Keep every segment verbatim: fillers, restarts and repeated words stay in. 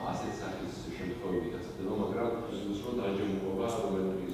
ასეთ სახის შემთხვევები გაცდება, მაგრამ ზუსტად დაჯერება რომელიც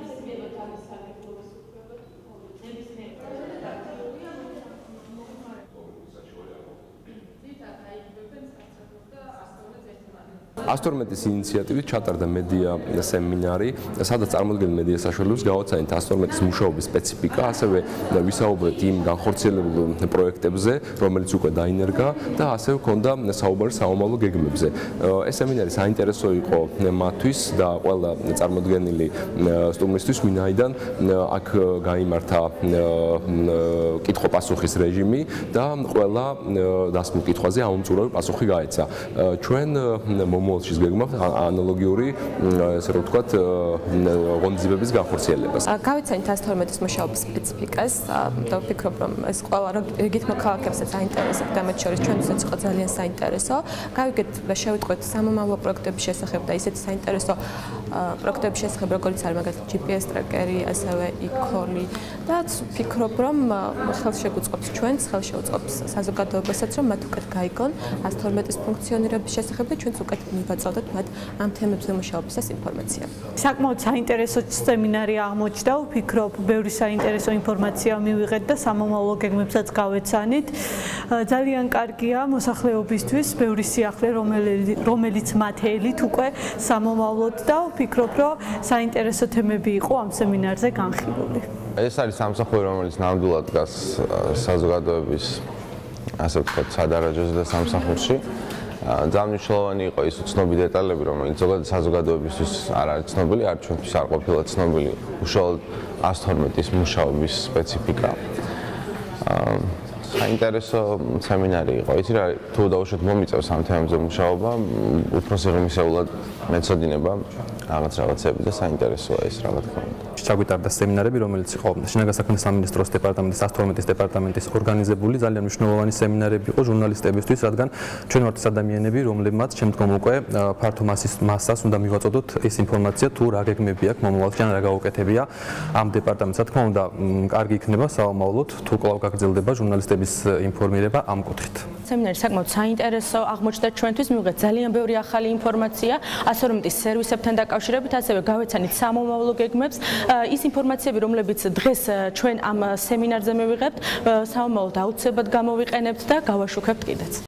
ასტორმეტის ინიციატივით ჩატარდა მედია სემინარი, სადაც წარმოდგენილ მედია საშუალებებს გავაცანით ასტორმეტის მუშაობის სპეციფიკა, ასევე ვისაუბრეთ იმ განხორციელებულ პროექტებზე, რომელიც უკვე დაინერგა და ასევე ჰქონდა საუბარი სამომავლო გეგმებზე. ეს სემინარი საინტერესო იყო მათთვის და ყველა წარმოდგენილი სტუმრისთვის, ვინაიდან აქ გაიმართა კითხვა-პასუხის რეჟიმი და ყველა დასმულ კითხვაზე აუმწურავი პასუხი გაეცა. ჩვენ მომავალშიც გეგმავთ ანალოგიური, ესე რომ ვთქვათ, ღონისძიებების განხორციელებას. გავიცანით ასტორმეტის მუშაობის სპეციფიკას და ვფიქრობ, რომ ეს ყველა რიგით მოქალაქეებსაც აინტერესებთ და მათ შორის ჩვენთვისაც იყო ძალიან საინტერესო. გავიგეთ და შევიტყვეთ სამომავლო პროექტების შესახებ და ისეთი საინტერესო პროექტების შესახებ, როგორც არის მაგალითად ჯი პი ეს ტრეკერი, ასევე e-call-ი და ვფიქრობ, რომ ხელშეგუწყობს ჩვენს, ხელშეუწყობს საზოგადოებასაც, რომ მათ უკეთ გაიგონ ასტორმეტის ფუნქციონირების შესახებ და ჩვენც უკეთ მივაწოდოთ მათ ამ თემებზე მუშაობისას ინფორმაცია. საკმაოდ საინტერესო სემინარი აღმოჩნდა, ვფიქრობ, ბევრი საინტერესო ინფორმაცია მივიღეთ და სამომავლო გეგმებსაც გავეცანით. ძალიან კარგია მოსახლეობისთვის ბევრი სიახლე, რომელიც მათ ელით უკვე სამომავლოდ და ვფიქრობ, რომ საინტერესო თემები იყო ამ სემინარზე განხილული. ეს არის სამსახური, რომელიც ნამდვილად დგას საზოგადოების, ასე ვთქვათ, სადარაჯოზე და სამსახურში. ძალიან მნიშვნელოვანი იყო ის უცნობი დეტალები, რომელიც ზოგადად საზოგადოებისთვის არ არის ცნობილი, არ ჩვენთვის არ ყოფილა ცნობილი, უშუალოდ ასტორმეტის მუშაობის სპეციფიკა. საინტერესო სემინარი იყო. იცი რა, თუ დაუშვათ მომიწევს ამ თემებზე მუშაობა, უფრო სიღრმისეულად მეცოდინება რაღაც რაღაცები და საინტერესოა ეს რა თქმა უნდა. ჩაგვიტარდა სემინარები, რომელიც იყო შინაგან საქმეთა სამინისტროს დეპარტამენტის ასტორმეტის დეპარტამენტის ორგანიზებული, ძალიან მნიშვნელოვანი სემინარები იყო ჟურნალისტებისთვის, რადგან ჩვენ ვართ ის ადამიანები, რომლებმაც შემდგომ უკვე ფართო მასის მასას უნდა მივაწოდოთ ეს ინფორმაცია, თუ რა გეგმები აქვს მომავალში, ან რა გაუკეთებია ამ დეპარტამენტს. რა თქმა უნდა, კარგი იქნება საომავლოდ, თუ კვლავ გაგრძელდება ჟურნალისტების ინფორმირება ამ კუთხით. სემინარი საკმაოდ საინტერესო აღმოჩნდა ჩვენთვის, მივიღეთ ძალიან ბევრი ახალი ინფორმაცია ასტორმეტის სერვისებთან დაკავშირებით, ასევე გავეცანით სამომავლო გეგმებს. ის ინფორმაციები, რომლებიც დღეს ჩვენ ამ სემინარზე მივიღებთ, სამომავლოდ აუცილებლად გამოვიყენებთ და გავაშუქებთ კიდეც.